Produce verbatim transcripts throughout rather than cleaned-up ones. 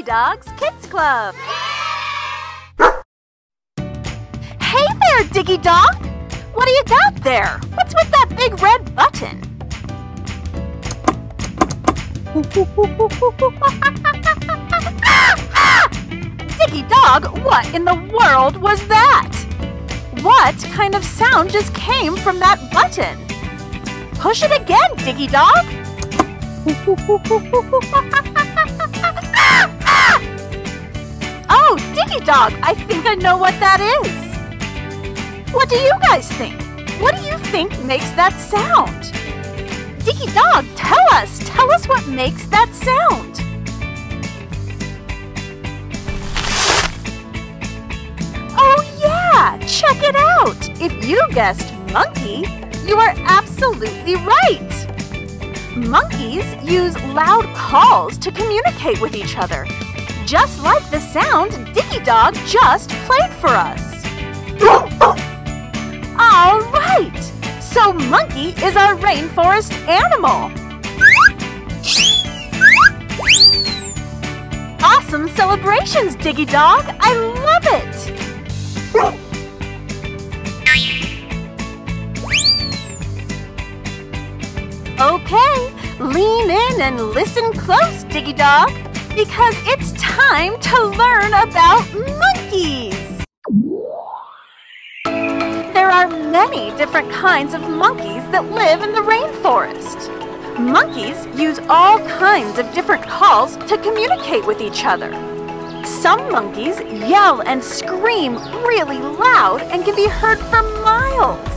Dog's Kids Club. Hey there, Diggy Dog! What do you got there? What's with that big red button? Diggy Dog, what in the world was that? What kind of sound just came from that button? Push it again, Diggy Dog! Oh, Diggy Dog, I think I know what that is. What do you guys think? What do you think makes that sound? Diggy Dog, tell us, tell us what makes that sound. Oh yeah, check it out. If you guessed monkey, you are absolutely right. Monkeys use loud calls to communicate with each other, just like the sound Diggy Dog just played for us. All right, so monkey is our rainforest animal. Awesome celebrations, Diggy Dog. I love it. Okay, lean in and listen close, Diggy Dog, because it's time to learn about monkeys. There are many different kinds of monkeys that live in the rainforest. Monkeys use all kinds of different calls to communicate with each other. Some monkeys yell and scream really loud and can be heard for miles.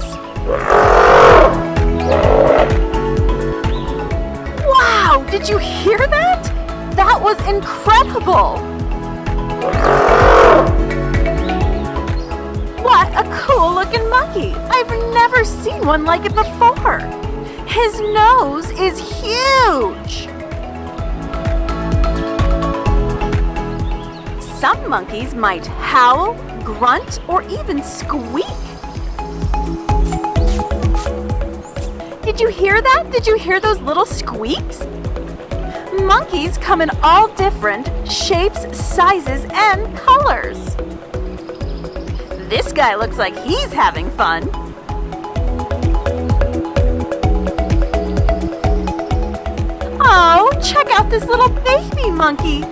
Wow, did you hear that? That was incredible! What a cool-looking monkey! I've never seen one like it before. His nose is huge! Some monkeys might howl, grunt, or even squeak. Did you hear that? Did you hear those little squeaks? Monkeys come in all different shapes, sizes, and colors. This guy looks like he's having fun. Oh, check out this little baby monkey.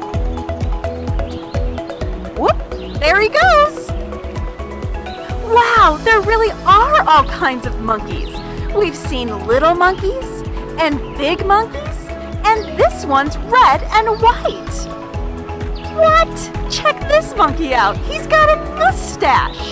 Whoop, there he goes. Wow, there really are all kinds of monkeys. We've seen little monkeys and big monkeys, and this one's red and white. What? Check this monkey out. He's got a mustache.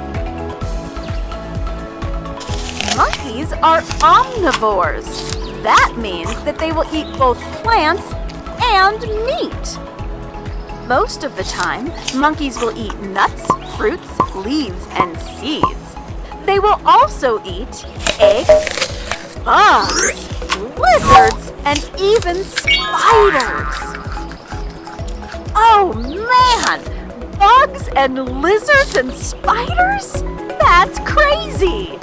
Monkeys are omnivores. That means that they will eat both plants and meat. Most of the time, monkeys will eat nuts, fruits, leaves, and seeds. They will also eat eggs, bugs, lizards, and even spiders. Oh man! Bugs and lizards and spiders? That's crazy!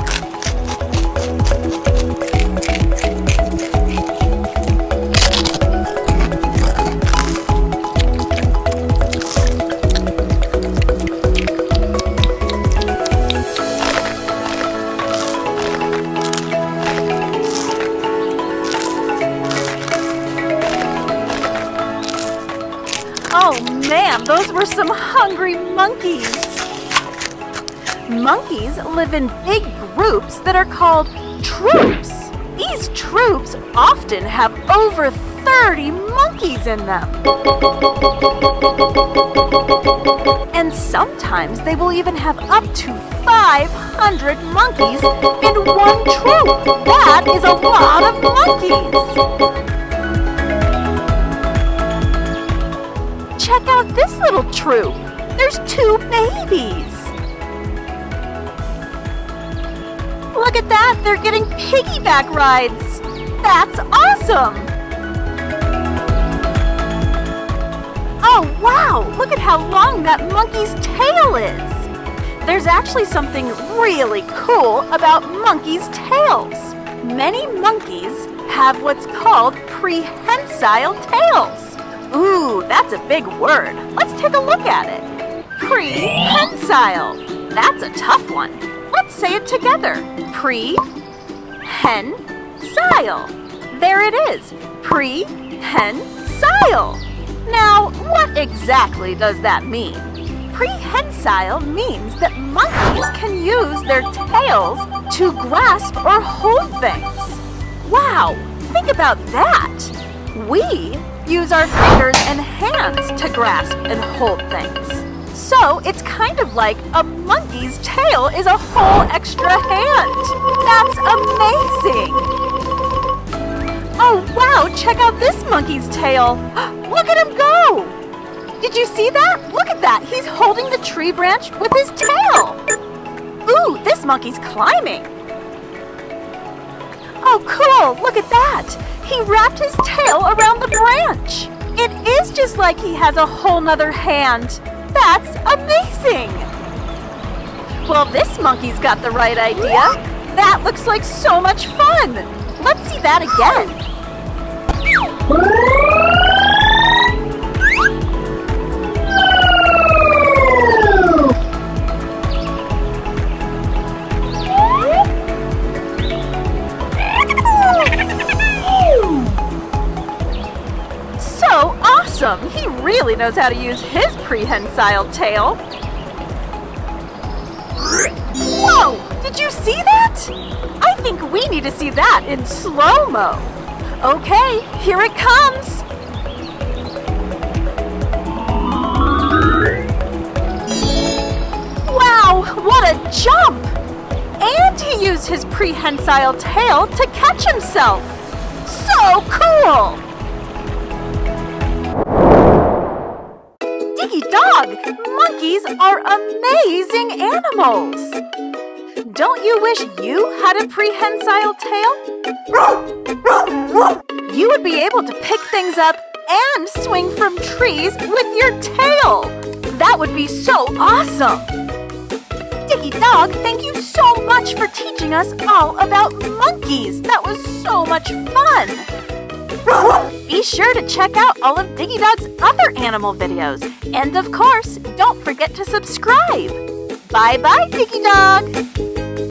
Oh man, those were some hungry monkeys! Monkeys live in big groups that are called troops. These troops often have over thirty monkeys in them. And sometimes they will even have up to five hundred monkeys in one troop. That is a lot of monkeys! Check out this little troop. There's two babies. Look at that, they're getting piggyback rides. That's awesome. Oh wow, look at how long that monkey's tail is. There's actually something really cool about monkeys' tails. Many monkeys have what's called prehensile tails. Ooh, that's a big word. Let's take a look at it. Prehensile. That's a tough one. Let's say it together. Pre-hen-sile. There it is. Prehensile. Now, what exactly does that mean? Prehensile means that monkeys can use their tails to grasp or hold things. Wow, think about that! We use our fingers and hands to grasp and hold things. So it's kind of like a monkey's tail is a whole extra hand. That's amazing! Oh wow, check out this monkey's tail! Look at him go! Did you see that? Look at that! He's holding the tree branch with his tail! Ooh, this monkey's climbing! Oh, cool! Look at that! He wrapped his tail around the branch! It is just like he has a whole nother hand! That's amazing! Well, this monkey's got the right idea! That looks like so much fun! Let's see that again! He really knows how to use his prehensile tail. Whoa! Did you see that? I think we need to see that in slow-mo. Okay, here it comes. Wow, what a jump! And he used his prehensile tail to catch himself. So cool! Diggy Dog, monkeys are amazing animals! Don't you wish you had a prehensile tail? You would be able to pick things up and swing from trees with your tail! That would be so awesome! Diggy Dog, thank you so much for teaching us all about monkeys! That was so much fun! Be sure to check out all of Diggy Dog's other animal videos. And of course, don't forget to subscribe. Bye-bye, Diggy Dog!